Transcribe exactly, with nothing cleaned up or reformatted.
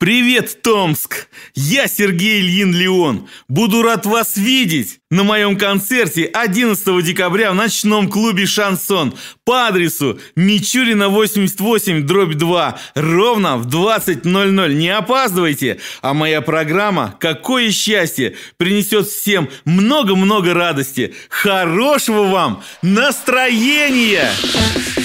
Привет, Томск! Я Сергей Ильин Леон. Буду рад вас видеть на моем концерте одиннадцатого декабря в ночном клубе «Шансон» по адресу Мичурина восемьдесят восемь дробь два ровно в двадцать ноль ноль. Не опаздывайте, а моя программа «Какое счастье» принесет всем много-много радости. Хорошего вам настроения!